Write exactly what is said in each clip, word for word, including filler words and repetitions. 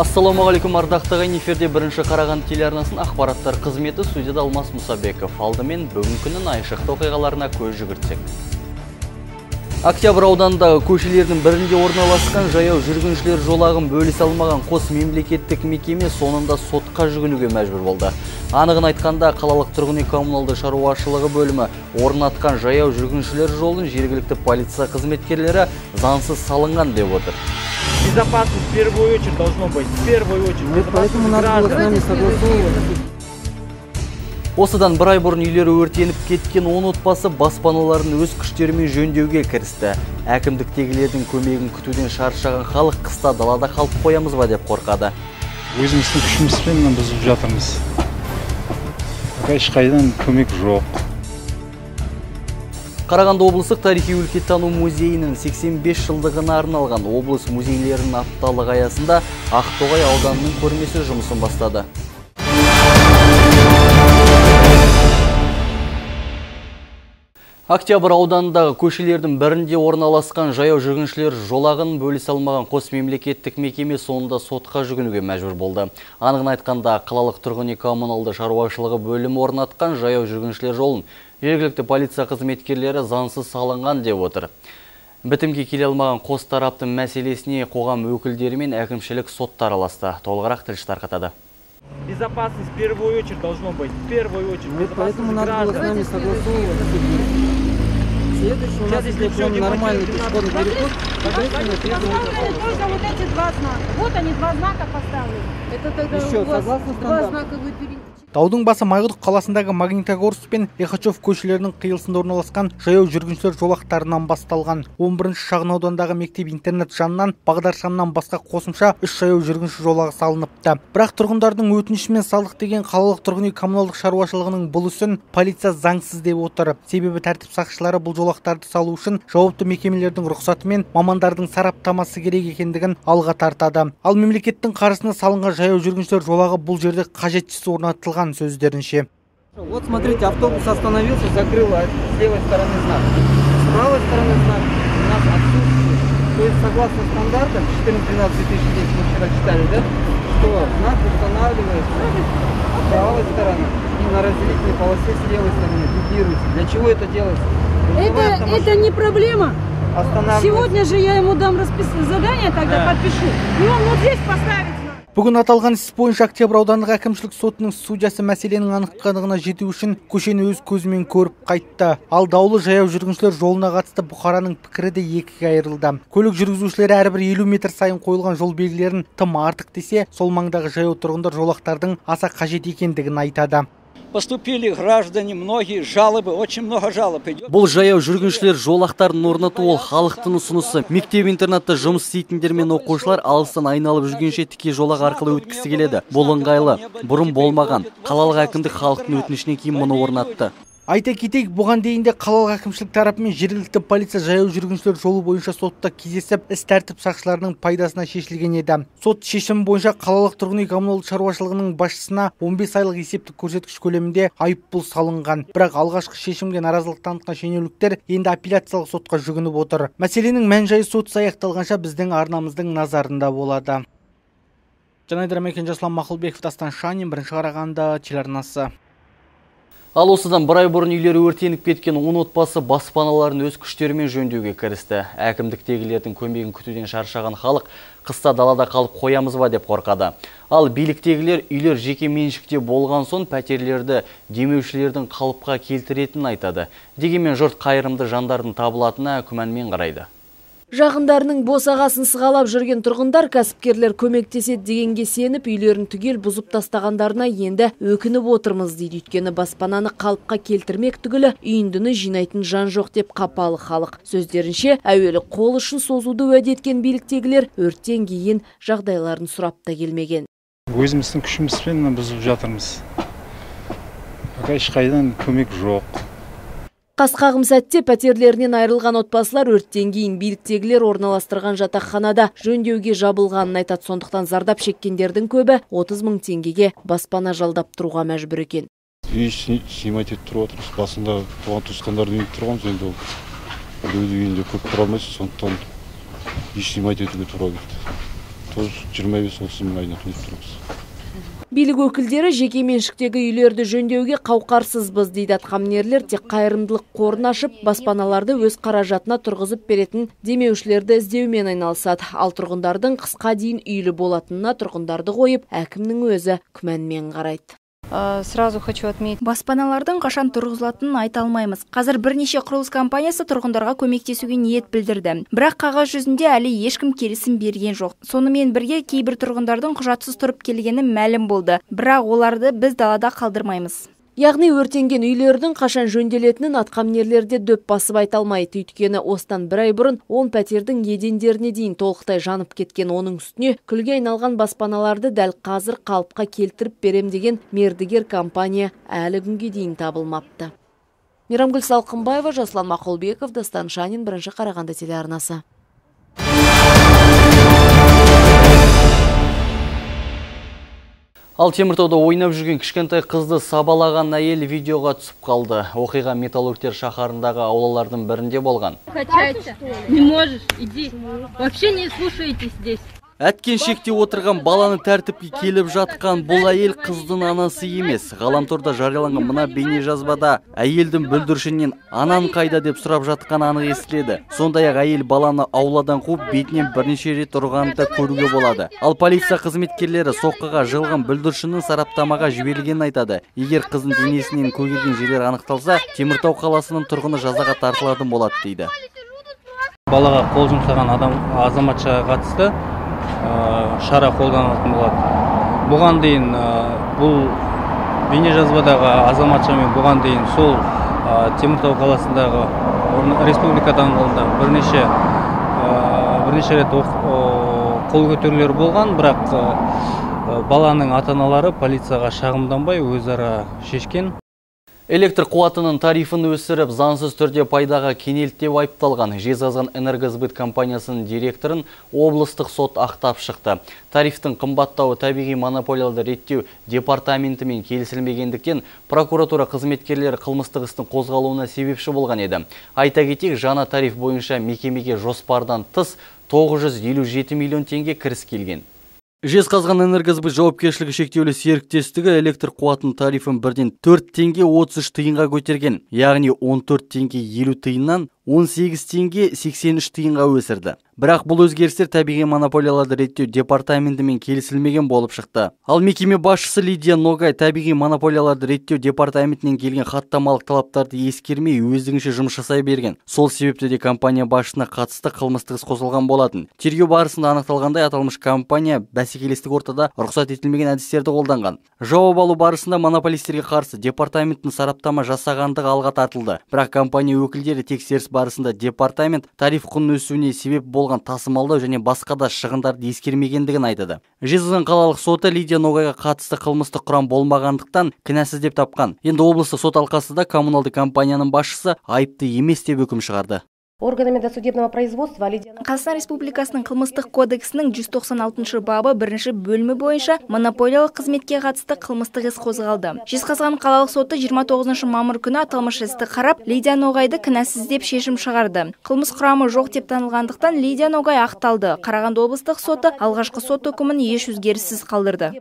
Ассаламағалейкум ардақты ағайын, эфирде бірінші Қарағанды телеарнасының ақпараттар қызметі, студияда Алмас Мұсабеков. Алдымен бүгін күннің айшықты оқиғаларына көз жүгіртсек. Октябрь ауданындағы көшелердің бірінде орналасқан жаяу жүргіншілер жолағын бөлісе алмаған қос мемлекеттік мекеме сонында сотқа жүгінуге мәжбүр болды. Анығын айтқанда, қалалық тұрғын үй коммуналды шаруашылығы бөлімі орнатқан жаяу жүргіншілер жолын жергілікті полиция қызметкерлері заңсыз салынған деп отыр. Безопасность в первую очередь должно быть. В первую очередь. Поэтому надо было с нами согласовывать. Осыдан бір ай бұрын үйлері өртеніп кеткен он отбасы баспаналарын өз күштерімен жөндеуге кірісті. Әкімдіктегілердің көмегін күтуден шаршаған халық қыста далада қалып қоямыз ба деп қорқады. Өзіміздің күшімізбен бұзып жатырмыз. Ешқайдан көмек жоқ. Қарағанды облыстық тарихи өлкетану музейінің сексен бес жылдығына арналған облыс музейлерінің апталығы аясында Ақтоғай ауданының көрмесі жұмысын бастады. Октябрь ауданындағы көшелердің бірінде орналасқан жаяу жүргіншілер жолағын бөлісе алмаған қос мемлекеттік мекеме соңында сотқа жүгінуге мәжбүр болды. Анығын айтқанда, қалалық тұрғын үй коммуналды шаруашылығы бөлімі орнатқан жаяу жүргіншілер жолын жергілікті полиция қызметкерлері заңсыз салынған деп отыр. Бітімге келе алмаған қос тараптың мәселесіне қоғам өкілдері мен әкімшілік соттар араласты. Толығырақ тілші тарқатады. Безопасность в первую очередь должно быть. В первую очередь. Поэтому надо было с нами согласовывать. Следующий у нас, если прям нормальный пешеходный переход, соответственно, поставили только вот эти два знака. Вот они, два знака поставили. Это тогда Еще, у вас согласно два стандарту. знака вы перейдете. Таудың басы Майқұдық қаласындағы Магнитогорск пен Лихачев көшелерінің қиылысында орналасқан жаяу жүргіншілер жолақтарынан басталған. он бірінші шағын аудандағы мектеп интернет жанынан бағдаршамнан басқа қосымша үш жаяу жүргінші жолағы салыныпты. Бірақ тұрғындардың өтінішімен салдық деген қалалық тұрғын үй коммуналдық шаруашылығының бұл ісін полиция заңсыз деп отыр. Себебі тәртіп сақшылары бұл жолақтарды салу үшін жауапты мекемелердің рұқсаты мен мамандардың сараптамасы керек екендігін алға тартады. Ал мемлекеттің қаржысына салынған жаяу жүргіншілер жолағы бұл жерде қажетсіз орнатылған сөздерінше. Вот смотрите, автобус остановился, закрыл с левой стороны знак. С правой стороны знак у нас отсутствует. То есть согласно стандартам четырнадцать две тысячи десять мы вчера читали, да? Что знак устанавливается с правой стороны и на разделительной полосе с левой стороны дублируется. Для чего это делается? Это, это не проблема. Останавливается. Сегодня же я ему дам расписание, задание, тогда Да. подпишу. И он вот здесь поставит. Бүгін аталған іс бойынша Октябрь аудандық әкімшілік сотының судьясы мәселенің анық-қанығына жету үшін көшені өз көзімен көріп қайтты. Ал даулы жаяу жүргіншілер жолына қатысты Бұқараның пікірі де екіге айырылды. Көлік жүргізушілері әрбір елу метр сайын қойылған жол белгілерін тым артық десе, сол маңдағы жаяу тұрғындар жолақтардың аса қажет екендігін айтады. Поступили граждане, многие жалобы, очень много жалоб идет. Бұл жаяу жүргіншілер жолақтарын орнату ол халықтың ұсынысы. Мектеп-интернатта жұмыс істейтіндер мен оқушылар алыстан айналып жүргенше тіке жолақ арқылы өткісі келеді. Бұл ыңғайлы, бұрын болмаған. Қалалық әкімдік халықтың өтінішінен кейін мұны орнатты. Айта кетейік, бұған дейін де қалалық әкімшілік тарапымен жергілікті полиция жаяу жүргіншілер жолы бойынша сотта кездесіп, іс тәртіп сақшыларының пайдасына шешілген еді. Сот шешімі бойынша қалалық тұрғын үй коммуналдық шаруашылығының басшысына он бес айлық есептік көрсеткіш көлемінде айыппұл салынған. Бірақ алғашқы шешімге наразылық танытқан шенеуніктер енді апелляциялық сотқа жүгініп отыр. Мәселенің мән-жайы сотсыз аяқталғанша біздің арнамыздың назарында болады. Жанайдар Мекенжаслан Мақұлбеков, Дастан Шанин, бірінші Қарағанды телеарнасы. Ал осыдан бір ай бұрын үйлері өртеніп кеткен он отбасы баспаналарын өз күштерімен жөндеуге кірісті. Әкімдіктегілердің көмегін күтуден шаршаған халық қыста далада қалып қоямыз ба деп қорқады. Ал биліктегілер үйлер жеке меншікте болған соң пәтерлерді демеушілердің қалыпқа келтіретінін айтады. Дегенмен жұрт қайырымды жандардың табылатынына күмәнмен қарайды. Жағындарының босағасын сығалап жүрген тұрғындар кәсіпкерлер көмектеседі дегенге сеніп үйлерін түгел бұзып тастағандарына енді өкініп отырмыз дейді. Өйткені баспананы қалыпқа келтірмек түгілі үйіндіні жинайтын жан жоқ деп қапалы халық. Сөздерінше, әуелі қол ұшын созуды уәде еткен биліктегілер өрттен кейін жағдайларын сұрап та келмеген. Өзіміздің күшімізбен бұзып жатырмыз. Ешқайдан көмек жоқ. Қасқағым сәтте пәтерлерінен айырылған отбасылар өрттен кейін биліктегілер орналастырған жатақханада жөндеуге жабылғанын айтады. Сондықтан зардап шеккендердің көбі отыз мың теңгеге баспана жалдап тұруға мәжбүр екен. Үй симайтет тұрып отырмыз. Басында туған туысқандардың үйінде тұрғанбыз, енді ол үйінде көп тұра алмайсыз, сондықтан үй симайтетуге тура келді. тоже жиырма бес отыз мың айына төлеп тұрмыз. Билік өкілдері жеке меншіктегі үйлерді жөндеуге қауқарсызбыз дейді атқамінерлер, тек қайырымдылық қорын ашып, баспаналарды өз қаражатына тұрғызып беретін демеушілерді іздеумен айналысады. Ал тұрғындардың қысқа дейін үйлі болатынына тұрғындарды қойып, әкімнің өзі күмәнмен қарайды. Сразу хочу отметить. Баспаналардың қашан тұрғызылатынын айта алмаймыз. Қазір бірнеше құрылыс компаниясы тұрғындарға көмектесуге ниет білдірді. Бірақ қағаз жүзінде әлі ешкім келісім берген жоқ. Сонымен бірге кейбір тұрғындардың құжатсыз тұрып келгені мәлім болды. Бірақ оларды біз далада қалдырмаймыз. Яғни өртенген үйлердің қашан жөнделетінін атқамінерлерде дөп басып айта алмайды. Өйткені осыдан бір ай бұрын он пәтердің едендеріне дейін толықтай жанып кеткен, оның үстіне күлге айналған баспаналарды дәл қазір қалыпқа келтіріп берем деген мердігер компания әлі күнге дейін табылмапты. Мейрамгүл Салқынбаева, Жасұлан Мақұлбеков, Дастан Шанин, Бірінші Қарағанды телеарнасы. Ал Теміртауда ойнап жүрген кішкентай қызды сабалаған әйел видеоға түсіп қалды. Оқиға Металлургтер шаһарындағы аулалардың бірінде болған. Качайся. Не можешь, иди. Вообще не слушайтесь здесь. Әткеншекте отырған баланы тәртіпке келіп жатқан бұл әйел қыздың анасы емес. Ғаламторда жарияланған мына бейнежазбада әйелдің бүлдіршіннен анан қайда деп сұрап жатқан анық естіледі. Сондай-ақ әйел баланы ауладан қуып бетінен бірнеше рет ұрғанды көруге болады. Ал полиция қызметкерлері соққыға жығылған бүлдіршіннің сараптамаға жіберілгенін айтады. Егер қыздың денесінен көгерген жерлер анықталса, Теміртау қаласының тұрғыны жазаға тартылатын болады дейді. Балаға қол жұмсаған адам азаматшаға қатысты шара қолданылатын болады. Бұған дейін бұл бейнежазбадағы азаматшамен бұған дейін сол Теміртау қаласындағы республика даңғылында бірнеше бірнеше рет қол көтерулер болған, бірақ баланың ата-аналары полицияға шағымданбай өзара шешкен. Электр қуатының тарифін өсіріп, заңсыз түрде пайдаға кенелтіп айыпталған Жезқазған энергосбыт компаниясының директорын облыстық сот ақтап шықты. Тарифтің қымбаттауы табиғи монополияларды реттеу департаментімен келісілмегендіктен прокуратура қызметкерлері қылмыстық істің қозғалуына себепші болған еді. Айта кетейік, жаңа тариф бойынша мекемеге жоспардан тыс тоғыз жүз елу жеті миллион теңге кіріс келген. Жезқазған энергосбыт жауапкершілігі шектеулі серіктестігі электр қуатының тарифін бірден төрт теңге отыз үш тиынға көтерген, яғни он төрт теңге елу тиыннан он сегіз теңге сексен үш тиынға өсірді. Бірақ бұл өзгерістер табиғи монополияларды реттеу департаментімен келісілмеген болып шықты. Ал мекеме басшысы Лидия Ногай табиғи монополияларды реттеу департаментінен келген хаттамалық талаптарды ескермей өздігінше жұмыс жасай берген. Сол себепті де компания басшысына қатысты қылмыстық іс қозғалған болатын. Тергеу барысында анықталғандай, аталмыш компания бәсекелестік ортада рұқсат етілмеген әдістерді қолданған. Жауап алу барысында монополистерге қарсы департаменттің сараптама жасағандығы алға тартылды. Бірақ компания өкілдері тексеріс барысында департамент тариф құнының өсуіне себеп болған тасымалдау және басқа да шығындарды ескермегендігін айтады. Жезқазған қалалық соты Лидия Ногайға қатысты қылмыстық құрам болмағандықтан кінәсіз деп тапқан. Енді облыстық сот алқасында коммуналды компанияның басшысы айыпты емес деп үкім шығарды. Органами досудебного производства Қазақстан Республикасының қылмыстық кодексінің жүз тоқсан алтыншы бабы бірінші бөлімі бойынша монополиялық қызметке қатысты қылмыстық іс қозғалды. Жезқазған қалалық соты жиырма тоғызыншы мамыр күні аталмыш істі қарап, Лидия Ногайды кінәсіз деп шешім шығарды. Қылмыс құрамы жоқ деп танылғандықтан Лидия Ногай ақталды. Қарағанды облыстық соты алғашқы сот үкімін еш өзгеріссіз қалдырды.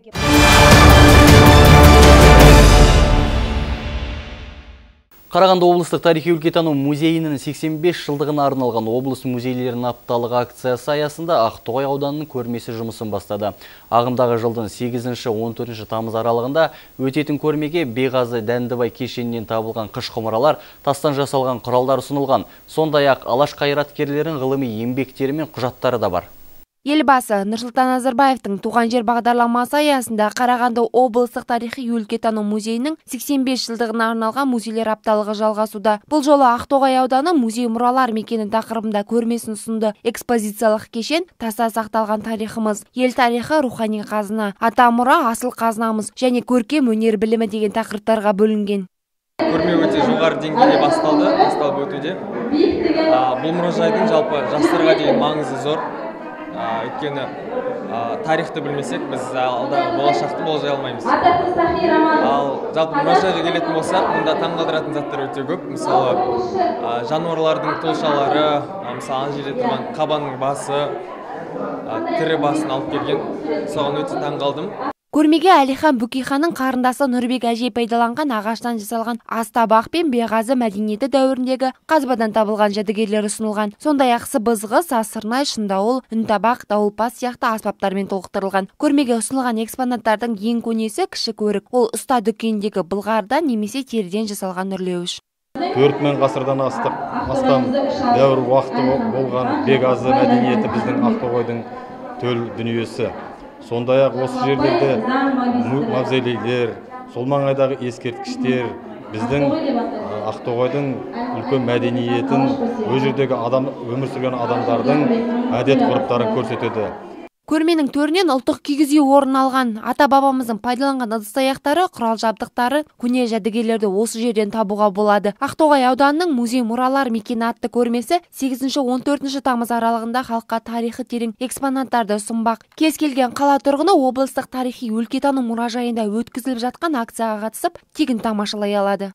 Қарағанды облыстық тарихи өлкетану музейінің сексен бес жылдығына арналған облыс музейлерінің апталығы акциясы аясында Ақтоғай ауданының көрмесі жұмысын бастады. Ағымдағы жылдың сегізінші он төртінші тамыз аралығында өтетін көрмеге Беғазы Дәндібай кешенінен табылған қыш құмыралар, тастан жасалған құралдар ұсынылған. Сондай-ақ алаш қайраткерлерінің ғылыми еңбектері мен құжаттары да бар. Елбасы Нұрсұлтан Назарбаевтың туған жер бағдарламасы аясында Қарағанды облыстық тарихи өлкетану музейінің сексен бес жылдығына арналған музейлер апталығы жалғасуда. Бұл жолы Ақтоғай ауданы музей мұралар мекені тақырыбында көрмесін ұсынды. Экспозициялық кешен таса сақталған тарихымыз, ел тарихы, рухани қазына, ата мұра, асыл қазынамыз және көркем өнер білімі деген тақырыптарға бөлінген. Көрме өте жоғары деңгейде басталды, басталып өтуде. Бұл мұражайдың жалпы жастарға деген маңызы зор. Өйткені тарихты білмесек, біз алдағы болашақты болжай алмаймыз. Ал жалпы мұражайға келетін болсақ, мұнда таңғалдыратын заттар өте көп. Мысалы, жануарлардың толшалары, мысалы ана жерде тұрған қабанның басы, тірі басын алып келген. Соған өте таң қалдым. Көрмеге Әлихан Бөкейханның қарындасы Нұрбек әжей пайдаланған ағаштан жасалған астабақ пен беғазы мәдениеті дәуіріндегі қазбадан табылған жәдігерлер ұсынылған. Сондай-ақ сыбызғы, сасырнай, шындауыл, үнтабақ, дауылпаз сияқты аспаптармен толықтырылған. Көрмеге ұсынылған экспонаттардың ең көнесі кіші көрік. Ол ұста дүкеніндегі былғардан немесе теріден жасалған үрлеуіш. төрт мың ғасырдан астам дәуір уақыты болған беғазы мәдениеті біздің Ақтоғайдың төл дүниесі. Сондай-ақ осы жерлерде мавзолейлер, сол маңайдағы ескерткіштер біздің Ақтоғайдың үлкен мәдениетін, ол жердегі адам өмір сүрген адамдардың әдет ғұрыптарын көрсетеді. Көрменің төрінен ұлттық киіз үй орын алған. Ата-бабамыздың пайдаланған ыдыс-аяқтары, құрал-жабдықтары, көне жәдігерлерді осы жерден табуға болады. Ақтоғай ауданының музей мұралар мекені атты көрмесі сегізінші он төртінші тамыз аралығында халыққа тарихы терең экспонаттарды ұсынбақ. Кез келген қала тұрғыны облыстық тарихи өлкетану мұражайында өткізіліп жатқан акцияға қатысып, тегін тамашалай алады.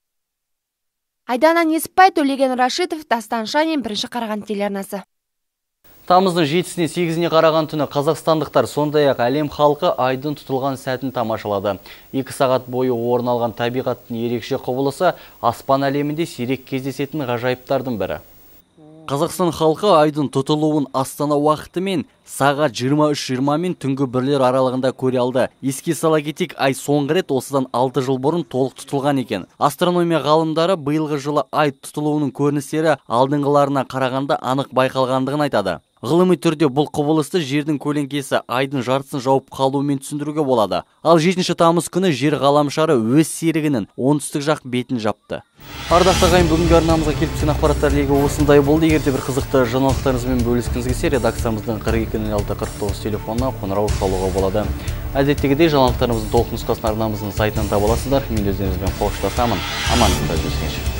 Айдана Несіпбай, Төлеген Рашитов, Дастан Шанин, бірінші Қарағанды телеарнасы. Тамыздың жетісіне сегізіне қараған түні қазақстандықтар сондай-ақ әлем халқы айдың тұтылған сәтін тамашалады. Екі сағат бойы орын алған табиғаттың ерекше құбылысы аспан әлемінде сирек кездесетін ғажайыптардың бірі. Қазақстан халқы айдың тұтылуын Астана уақытымен сағат жиырма үш жиырма мен түнгі бірлер аралығында көре алды. Еске сала кетейік, ай соңғы рет осыдан алты жыл бұрын толық тұтылған екен. Астрономия ғалымдары биылғы жылы ай тұтылуының көріністері алдыңғыларына қарағанда анық байқалғандығын айтады. Ғылыми түрде бұл құбылысты жердің көлеңкесі айдың жартысын жауып қалуымен түсіндіруге болады. Ал жетінші тамыз күні жер ғаламшары өз серігінің оңтүстік жақ бетін жапты. Ардақты ағайын, бүгінгі арнамызға келіп түскен ақпараттар легі осындай болды. Егер де бір қызықты жаңалықтарыңызбен бөліскіңіз келсе, редакциямыздың қырық екі нөл алты қырық тоғыз телефонына қоңырау шалуға болады. Әдеттегідей жаңалықтарымыздың толық нұсқасын арнамыздың сайтынан таба аласыздар. Мен өздеріңізбен қоштасамын. Амандықта жүздескенше.